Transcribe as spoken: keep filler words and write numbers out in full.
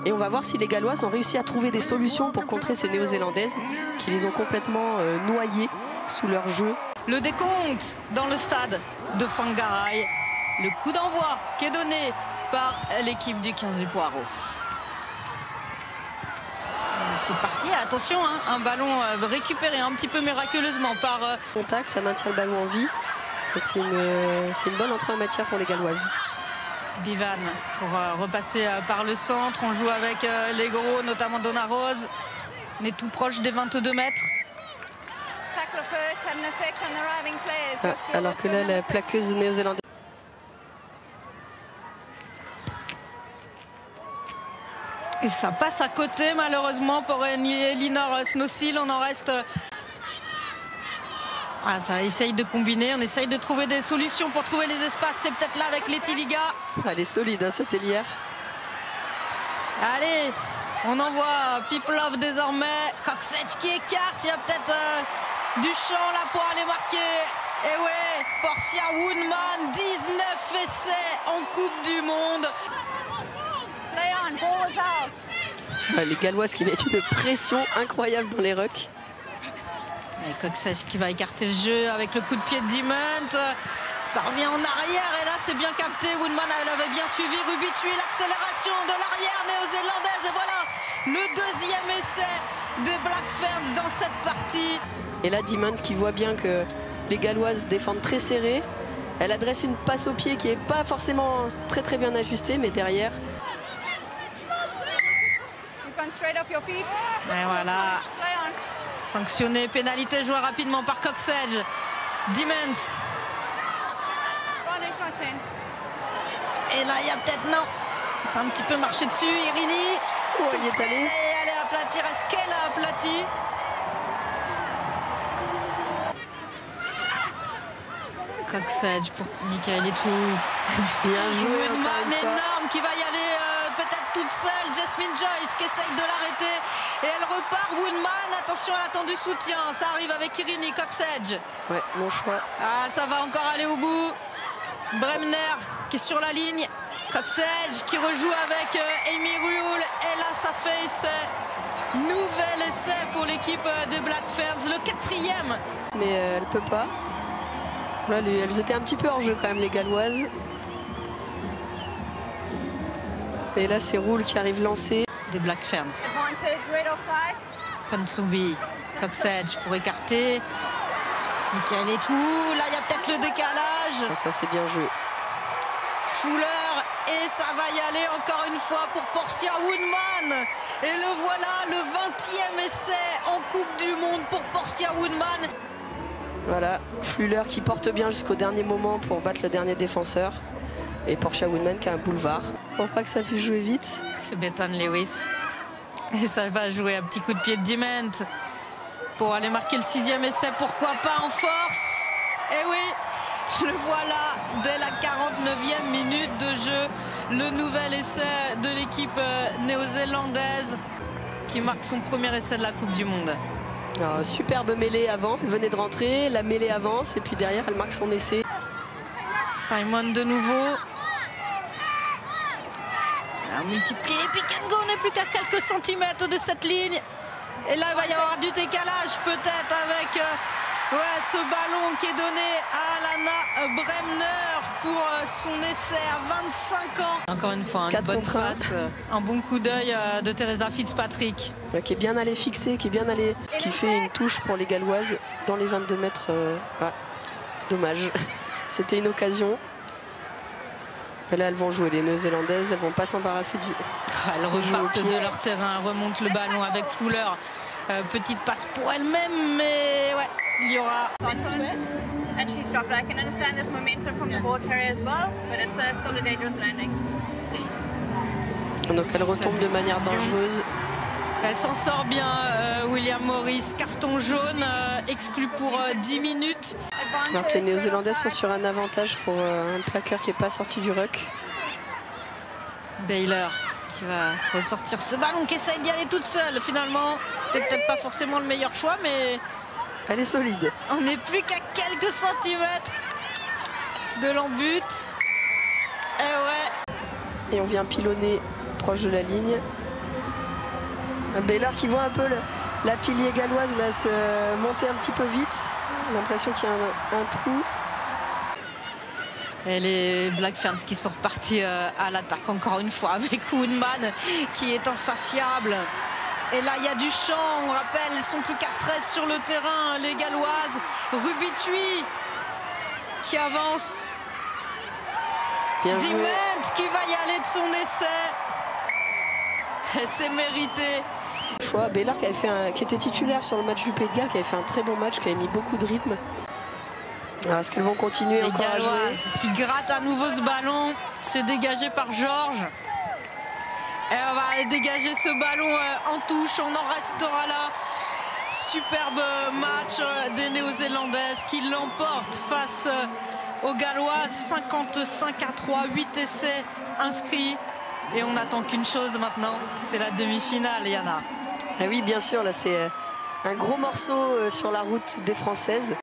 Et on va voir si les Galloises ont réussi à trouver des solutions pour contrer ces Néo-Zélandaises qui les ont complètement euh, noyées sous leur jeu. Le décompte dans le stade de Whangarei. Le coup d'envoi qui est donné par l'équipe du quinze du Poireau. C'est parti, attention, hein, un ballon récupéré un petit peu miraculeusement par... Euh... Contact, ça maintient le ballon en vie. Donc c'est une, c'est une bonne entrée en matière pour les Galloises. Bivan pour euh, repasser euh, par le centre. On joue avec euh, les gros, notamment Donna Rose. On est tout proche des vingt-deux mètres. Ah, alors que là, la plaqueuse néo-zélandaise. Et ça passe à côté malheureusement pour Elinor Snowsill. On en reste... Ah, ça essaye de combiner, on essaye de trouver des solutions pour trouver les espaces. C'est peut-être là avec Letty Liga. Elle est solide, hein, cette ailière. Allez, on envoie Piplov désormais. Coxedge qui écarte, il y a peut-être euh, du champ là pour aller marquer. Et ouais, Portia Woodman, dix-neuf essais en Coupe du Monde. Les Galloises qui mettent une pression incroyable dans les rucks. Et Coxedge qui va écarter le jeu avec le coup de pied de Dimont. Ça revient en arrière et là c'est bien capté. Woodman elle avait bien suivi Rubici, l'accélération de l'arrière néo-zélandaise. Et voilà le deuxième essai des Black Ferns dans cette partie. Et là Dimont qui voit bien que les Galloises défendent très serré. Elle adresse une passe au pied qui n'est pas forcément très très bien ajustée, mais derrière... Et voilà. Sanctionné, pénalité jouée rapidement par Coxedge. Dimont. Et là, il y a peut-être... Non. C'est un petit peu marché dessus. Irini. Oh, il est allé. Et elle est aplatie. Est-ce qu'elle a aplati? Coxedge pour Michael et tout. Bien joué. Woodman énorme qui va y aller euh, peut-être toute seule. Jasmine Joyce qui essaye de l'arrêter. Et elle repart. Woodman, attention, elle attend du soutien. Ça arrive avec Irini. Coxedge. Ouais, mon choix. Ah, ça va encore aller au bout. Bremner qui est sur la ligne. Coxedge qui rejoue avec euh, Amy Rule. Et là, ça fait essai. Nouvel essai pour l'équipe des Black Ferns. Le quatrième. Mais euh, elle peut pas. Là, elles étaient un petit peu hors jeu quand même, les Galloises. Et là, c'est Rule qui arrive lancé. Des Black Ferns. Ponsonby, Coxedge pour écarter. Michael et tout. Là, il y a peut-être le décalage. Ah, ça, c'est bien joué. Fuller. Et ça va y aller encore une fois pour Portia Woodman. Et le voilà, le vingtième essai en Coupe du Monde pour Portia Woodman. Voilà, Fuller qui porte bien jusqu'au dernier moment pour battre le dernier défenseur. Et Portia Woodman qui a un boulevard. Pour pas que ça puisse jouer vite. C'est Bethany Lewis. Et ça va jouer un petit coup de pied de Dimont pour aller marquer le sixième essai. Pourquoi pas en force? Et oui, le voilà dès la quarante-neuvième minute de jeu. Le nouvel essai de l'équipe néo-zélandaise qui marque son premier essai de la Coupe du Monde. Alors, superbe mêlée avant, elle venait de rentrer, la mêlée avance et puis derrière elle marque son essai. Simon de nouveau. On multiplie les pick and go, on n'est plus qu'à quelques centimètres de cette ligne. Et là il va y avoir du décalage peut-être avec euh, ouais, ce ballon qui est donné à Alana Bremner pour euh, son essai à vingt-cinq ans. Encore une fois, hein, une bonne passe, euh, un bon coup d'œil euh, de Teresa Fitzpatrick. Qui est bien allé fixer, qui est bien allé. Ce qui fait une touche pour les Galloises dans les vingt-deux mètres. Euh... Ah, dommage. C'était une occasion. Et là, elles vont jouer les Néo-Zélandaises, elles vont pas s'embarrasser du. Elles repartent de leur terrain, remontent le ballon avec Fuller. Euh, petite passe pour elle-même, mais ouais, il y aura. And she's dropped it. I can understand this momentum from the ball carrier as well, but it's uh, still a dangerous landing. Donc elle retombe de manière dangereuse. Elle s'en sort bien, euh, William Morris. Carton jaune, euh, exclu pour euh, dix minutes. Alors que les Néo-Zélandaises sont sur un avantage pour euh, un plaqueur qui n'est pas sorti du ruck. Baylor qui va ressortir ce ballon, qui essaye d'y aller toute seule. Finalement, c'était peut-être pas forcément le meilleur choix, mais... Elle est solide. On n'est plus qu'à quelques centimètres de l'embut. Et ouais. Et on vient pilonner proche de la ligne. Baylor qui voit un peu le, la pilier galloise là, se monter un petit peu vite. L'impression qu'il y a un, un trou. Et les Black Ferns qui sont repartis à l'attaque encore une fois avec Woodman qui est insatiable. Et là il y a du champ, on rappelle, ils sont plus qu'à treize sur le terrain, les Galloises. Ruby Tui qui avance. Diment qui va y aller de son essai. Et c'est mérité. Choix, Baylor qui, avait fait un, qui était titulaire sur le match du Pays de Galles, qui avait fait un très bon match, qui avait mis beaucoup de rythme. Est-ce qu'elles vont continuer les encore à jouer? Qui gratte à nouveau ce ballon, c'est dégagé par Georges. Et on va aller dégager ce ballon en touche, on en restera là. Superbe match des Néo-Zélandaises qui l'emportent face aux Galloises, cinquante-cinq à trois, huit essais inscrits. Et on n'attend qu'une chose maintenant, c'est la demi-finale, Yana. Ah oui, bien sûr, là c'est un gros morceau sur la route des Françaises.